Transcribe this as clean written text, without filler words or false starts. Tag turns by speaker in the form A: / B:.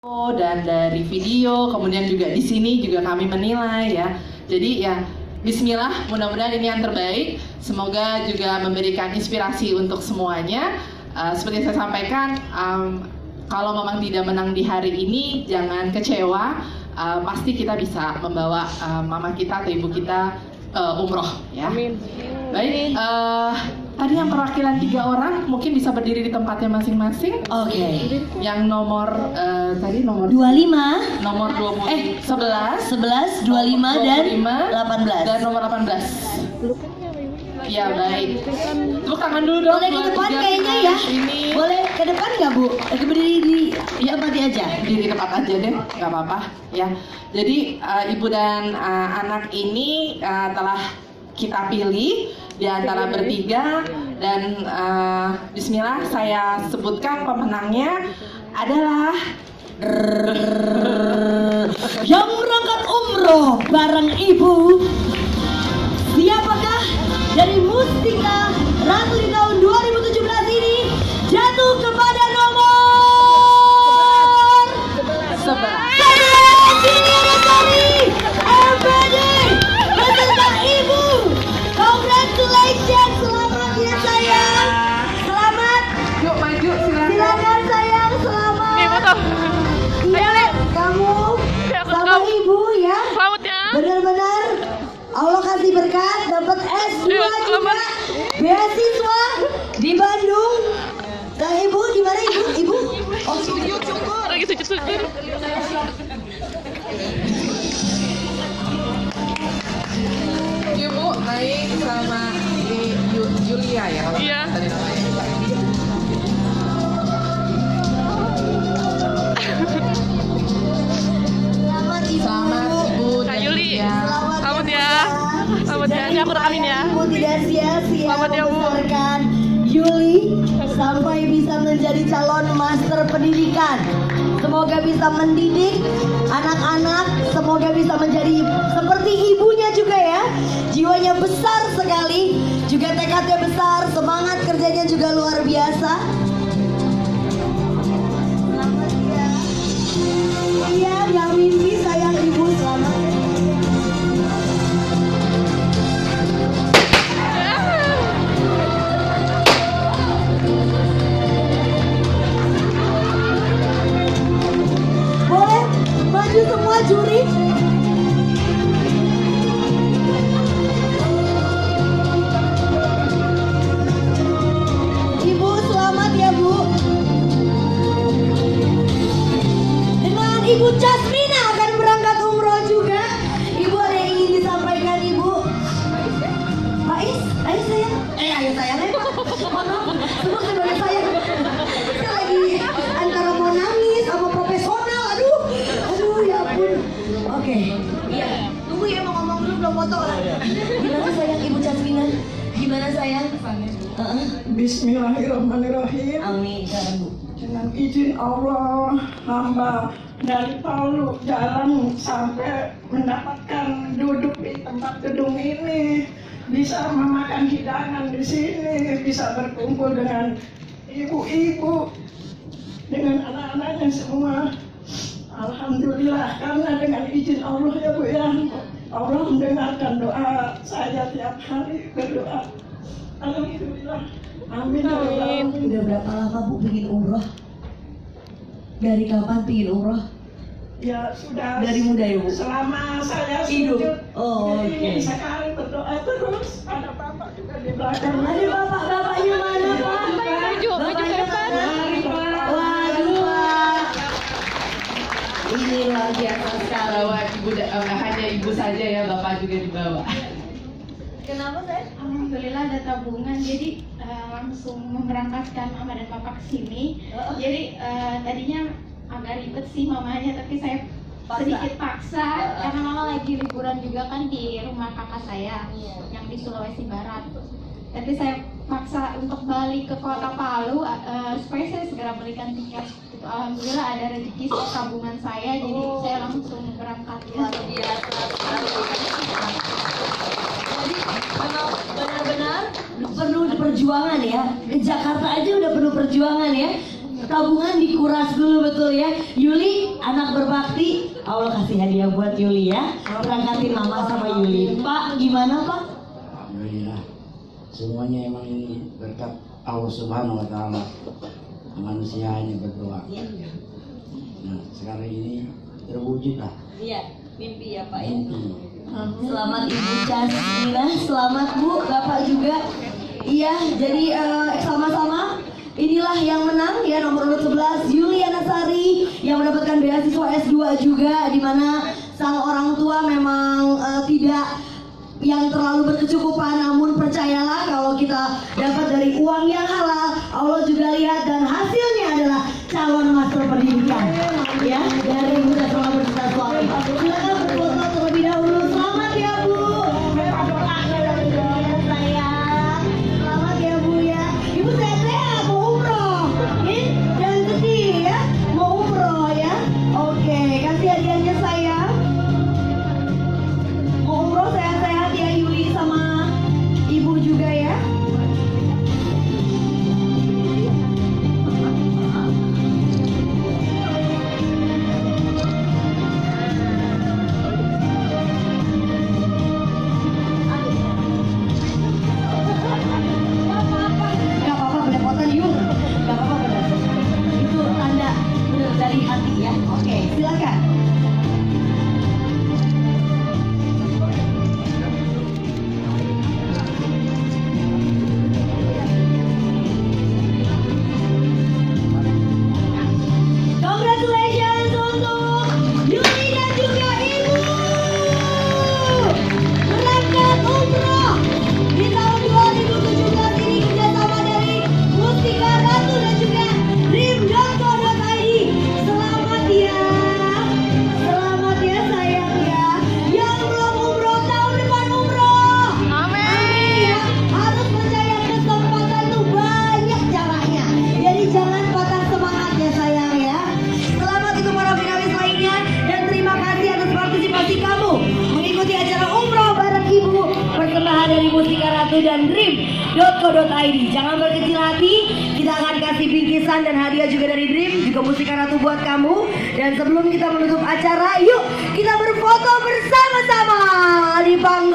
A: dan dari video, kemudian juga di sini juga kami menilai ya. Jadi ya Bismillah, mudah-mudahan ini yang terbaik. Semoga juga memberikan inspirasi untuk semuanya. Seperti saya sampaikan, kalau memang tidak menang di hari ini, jangan kecewa. Pasti kita bisa membawa mama kita atau ibu kita umroh ya. Amin. Baik. Tadi yang perwakilan 3 orang mungkin bisa berdiri di tempatnya masing-masing.
B: Oke.
A: Yang nomor tadi nomor
B: 25,
A: nomor 20, 11,
B: 25 dan 18.
A: dan nomor 18. Ya baik. Tepuk tangan dulu dong.
B: Boleh ke depan kayaknya ya.
A: Ini.
B: Boleh ke depan nggak Bu? Berdiri di tempat aja.
A: Di tempat aja deh, nggak apa-apa ya. Jadi ibu dan anak ini telah kita pilih di antara bertiga dan Bismillah saya sebutkan pemenangnya adalah
B: yang berangkat umroh bareng ibu. Siapakah dari Mustika Ratu di tahun 2017 ini jatuh kepada nomor
A: 11.
B: MPD beserta ibu. Congratulations, selamat ya sayang. Selamat.
A: Yuk maju silakan.
B: Silakan sayang, selamat.
C: Nih foto.
B: Iya, kamu sama ibu ya.
C: Selamat ya.
B: Benar-benar Allah kasih berkat, dapat S2 juga, beasiswa di Bandung. Dan ibu di mana ibu? Ibu? Oh,
C: Lagi sujud-sujud.
A: Ibu naik sama Julia ya kalau
C: Iya.
A: tadi namanya.
B: selamat ibu.
A: Selamat ibu
C: Kak
A: dan
C: Yuli.
A: Julia.
C: Selamat ya. Selamat ya. Ini aku rekamin ya.
B: Ibu tidak sia-sia
C: Selamat ya, Bu.
B: membesarkan Yuli sampai bisa menjadi calon master pendidikan. Semoga bisa mendidik anak-anak, semoga bisa menjadi seperti ibunya juga ya. Jiwanya besar sekali, juga tekadnya besar, semangat kerjanya juga luar biasa. Selamat ya. Iya, yang mimpi sayang ibu, selamat. Boleh maju semua juri. Ibu selamat ya Bu. Dengan Ibu Jasmina akan berangkat umroh juga. Ibu ada yang ingin disampaikan Ibu? Pak Is, ayo sayang. Ayo sayang. Semua sebagai sayang. Kita lagi antara mau nangis sama profesional. Aduh ya ampun. Oke. Iya. Tunggu ya mau ngomong dulu belum foto lah. Gimana sayang Ibu Jasmina? Gimana sayang?
D: Bismillahirrahmanirrahim.
B: Amin. Bu.
D: Dengan izin Allah, hamba dari Palu jalan sampai mendapatkan duduk di tempat gedung ini, bisa memakan hidangan di sini, bisa berkumpul dengan ibu-ibu, dengan anak-anaknya semua. Alhamdulillah, karena dengan izin Allah ya Bu ya, Allah mendengarkan doa saya tiap hari berdoa. Alhamdulillah. Amin.
C: Amin.
B: Udah berapa lama Bu bikin umroh? Dari kapan bikin umroh?
D: Ya sudah.
B: Dari muda ya Bu?
D: Selama saya
B: Hidup.
D: sujud.
B: Oh, oke.
D: Sekali berdoa terus. Ada bapak juga di belakang.
B: Ada bapak-bapaknya mana Pak?
C: Maju ke depan.
B: Waduh Pak. Ini luar biasa sekali.
A: Bawa ibu, nggak hanya ibu saja ya, bapak juga dibawa.
B: Kenapa saya?
E: Alhamdulillah ada tabungan, jadi langsung memberangkatkan mama dan papa ke sini. Jadi tadinya agak ribet sih mamanya, tapi saya sedikit paksa karena mama lagi liburan juga kan di rumah kakak saya yang di Sulawesi Barat. Tapi saya paksa untuk balik ke kota Palu supaya saya segera belikan tiket. Alhamdulillah ada rezeki tabungan saya, jadi saya langsung berangkat.
B: Jadi memang benar-benar penuh perjuangan ya. Ke Jakarta aja udah penuh perjuangan ya. tabungan dikuras dulu, betul ya. Yuli anak berbakti, Allah kasih hadiah buat Yuli ya, berangkatin mama sama Yuli. Pak gimana Pak?
F: Alhamdulillah, semuanya emang ini berkat Allah Subhanahu wa Ta'ala. Manusia hanya berdoa. Nah, sekarang ini terwujud lah.
B: Iya, mimpi ya Pak ya.
F: Mimpi.
B: Selamat Ibu Jasmina, selamat Bu, Bapak juga. Iya, jadi sama-sama inilah yang menang ya, nomor urut 11 Yuliana Sari yang mendapatkan beasiswa S2 juga, di mana sang orang tua memang tidak yang terlalu berkecukupan, namun percayalah kalau kita dapat dari uang yang halal, Allah juga lihat dan hasilnya adalah calon master pendidikan ya dari Bunda Selama Bersama Suami. Silakan berfoto terlebih dahulu. Selamat ya Bu. Sayang, selamat ya Bu ya. Ibu sehat-sehat mau umroh, jangan sedih ya, mau umroh ya. Oke, kasih hadiahnya sayang. Mau umroh sehat-sehat ya Yuli sama Ibu juga ya. Gak apa-apa belepotan yuk. Gak apa-apa bener. Itu tanda bener dari hati ya. Oke, silakan. Congratulations untuk Yuli dan juga Ibu berangkat umroh di tahun 2017 ini kerjasama dari Mustika Ratu dan juga rim.co.id. Selamat ya sayang ya. Yang belum umroh tahun depan umroh. Amin ya. Harus percaya kesempatan itu banyak caranya. Jadi jangan patah semangat ya sayang ya. Selamat untuk para finalis lainnya dan terima kasih atas partisipasi kamu mengikuti acara umroh bareng Ibu, persembahan dari Mustika Ratu dan Dream.co.id. Jangan berkecil hati, kita akan kasih bingkisan dan hadiah juga dari Dream, juga Mustika Ratu buat kamu. Dan sebelum kita menutup acara, yuk kita berfoto bersama-sama di panggung.